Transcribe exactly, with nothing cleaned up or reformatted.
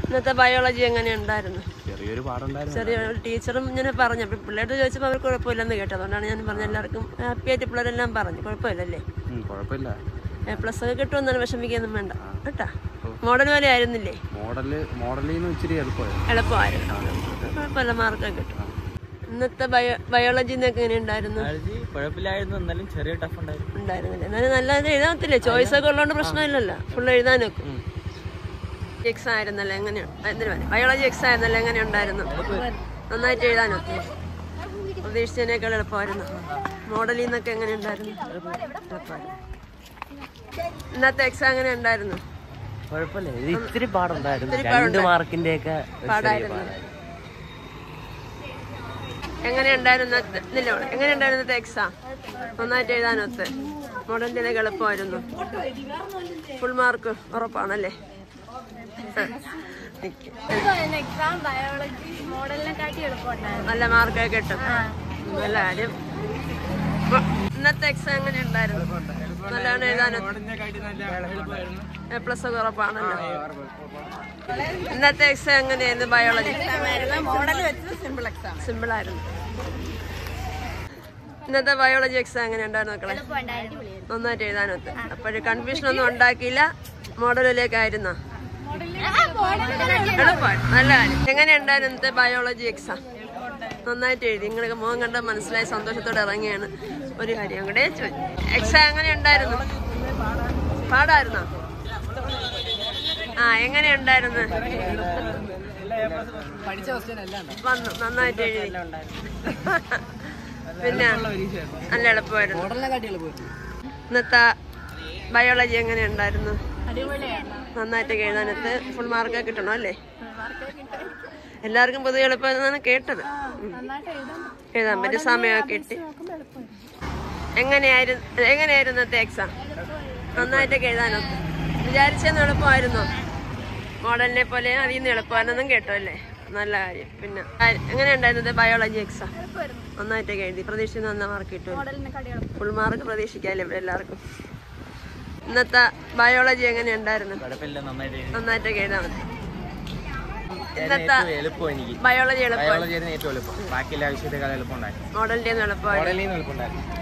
ഇന്നത്തെ ബയോളജി എങ്ങനെ ഉണ്ടായിരുന്നു? ചെറിയൊരു പാടുണ്ടായിരുന്നു. ചെറിയൊരു ടീച്ചറും ഇങ്ങനെ പറഞ്ഞു. അപ്പം പിള്ളേരോട് ചോദിച്ചപ്പോൾ അവർക്ക് കുഴപ്പമില്ലെന്ന് കേട്ടത്. അതുകൊണ്ടാണ് ഞാൻ പറഞ്ഞത് എല്ലാവർക്കും ഹാപ്പി ആയിട്ട് പിള്ളേരെല്ലാം പറഞ്ഞു. കുഴപ്പമില്ലല്ലേ? കുഴപ്പമില്ല. എ പ്ലസ് ഒക്കെ കിട്ടുമെന്നാലും വിഷമിക്കൊന്നും വേണ്ട കേട്ടാ. മോഡൽ പോലെ ആയിരുന്നില്ലേ? മോഡല് മോഡലിന്ന് ഇച്ചിരി എളുപ്പമായിരുന്നു. എളുപ്പമായിരുന്നു. കുഴപ്പമില്ല, മാർക്കൊക്കെ കിട്ടും. ഇന്നത്തെ ബയോ ബയോളജി എന്നൊക്കെ എങ്ങനെ ഉണ്ടായിരുന്നു? കുഴപ്പമില്ലായിരുന്നു, എന്നാലും ചെറിയ ടഫ് ഉണ്ടായിരുന്നു. ഉണ്ടായിരുന്നില്ല, എന്നാലും നല്ല എഴുതാത്തില്ലേ? ചോയ്സ് ഒക്കെ ഉള്ളതുകൊണ്ട് പ്രശ്നമില്ലല്ലോ, ഫുള്ള് എഴുതാനൊക്കെ. എക്സാം ആയിരുന്നല്ലോ, എങ്ങനെയാണ്? എന്തിനു പറയാം, ബയോളജി എക്സാം ആയിരുന്നല്ലോ, എങ്ങനെ ഉണ്ടായിരുന്നു? നന്നായിട്ട് എഴുതാനൊക്കെ പ്രതീക്ഷിച്ചതിനേക്കാൾ എളുപ്പമായിരുന്നു. മോഡലിൽ നിന്നൊക്കെ എങ്ങനെ ഉണ്ടായിരുന്നു? എളുപ്പമായിരുന്നു. ഇന്നത്തെ എക്സാം എങ്ങനെ ഉണ്ടായിരുന്നു? കുഴപ്പമില്ല, ഇത്തിരി പാടുണ്ടായിരുന്നു. രണ്ട് മാർക്കിന്റെ ഒക്കെ പാടായിരുന്നു. എങ്ങനെയുണ്ടായിരുന്നു? എങ്ങനെയുണ്ടായിരുന്നു ഇന്നത്തെ എക്സാം? നന്നായിട്ട് എഴുതാനൊത്ത് മോഡലിന്റെ എളുപ്പമായിരുന്നു. ഫുൾ മാർക്ക് ഉറപ്പാണല്ലേ? നല്ല മാർക്കൊക്കെ കിട്ടും. നല്ല കാര്യം. ഇന്നത്തെ എക്സാം എങ്ങനെ ഉണ്ടായിരുന്നു? നല്ലോണം എഴുതാനൊത്ത് എ പ്ലസ് ഒക്കെ ഉറപ്പാണല്ലോ. ഇന്നത്തെ എക്സാം എങ്ങനെയായിരുന്നു? ബയോളജി സിമ്പിൾ ആയിരുന്നു. ഇന്നത്തെ ബയോളജി എക്സാം എങ്ങനെ ഉണ്ടായിരുന്നു മക്കളെ? നന്നായിട്ട് എഴുതാനൊത്ത്. അപ്പോഴ് കൺഫ്യൂഷൻ ഒന്നും ഉണ്ടാക്കിയില്ല. മോഡലിലേക്കായിരുന്നോ? എളുപ്പമാണ്, നല്ല കാര്യം. എങ്ങനെയുണ്ടായിരുന്നു ഇന്നത്തെ ബയോളജി എക്സാം? നന്നായിട്ട് എഴുതി. നിങ്ങളൊക്കെ മുഖം കണ്ട മനസ്സിലായി സന്തോഷത്തോടെ ഇറങ്ങിയാണ്. ഒരു കാര്യം കൂടെ ചോദിച്ചു, എക്സാം എങ്ങനെ ഉണ്ടായിരുന്നു? പാടായിരുന്നോ? ആ, എങ്ങനെയുണ്ടായിരുന്നു? വന്നു, നന്നായിട്ട് എഴുതി. പിന്നെ നല്ല എളുപ്പമായിരുന്നു. ഇന്നത്തെ ബയോളജി എങ്ങനെ ഉണ്ടായിരുന്നു? നന്നായിട്ട് എഴുതാനത്ത് ഫുൾ മാർക്ക് കിട്ടണം അല്ലേ? എല്ലാവർക്കും പൊതുവെ എളുപ്പമെന്നാണ് കേട്ടത്. എഴുതാൻ പറ്റിയ സമയമൊക്കെ കിട്ടി. എങ്ങനെയായിരുന്നു എങ്ങനെയായിരുന്നു ഇന്നത്തെ എക്സാം? നന്നായിട്ടൊക്കെ എഴുതാനൊക്കെ വിചാരിച്ചെന്ന് എളുപ്പമായിരുന്നോ? മോഡലിനെ പോലെ അതിൽ നിന്ന് എളുപ്പമായിരുന്നെന്നും കേട്ടോ അല്ലേ? നല്ല കാര്യം. പിന്നെ എങ്ങനെയുണ്ടായിരുന്നത് ബയോളജി എക്സാം? നന്നായിട്ടൊക്കെ എഴുതി. പ്രതീക്ഷിക്കുന്ന നല്ല മാർക്ക് കിട്ടും. ഫുൾ മാർക്ക് പ്രതീക്ഷിക്കാമല്ലേ ഇവിടെ എല്ലാവർക്കും? ഇന്നത്തെ ബയോളജി എങ്ങനെയുണ്ടായിരുന്നു? നന്നായിട്ടൊക്കെ എഴുതാൻ മതി. ഇന്നത്തെ ബയോളജി എളുപ്പമായിരുന്നു. ബാക്കി എല്ലാ വിഷയത്തെക്കാളും എളുപ്പമുണ്ടായിരുന്നു. മോഡലിന്റെ എളുപ്പമായിരുന്നു.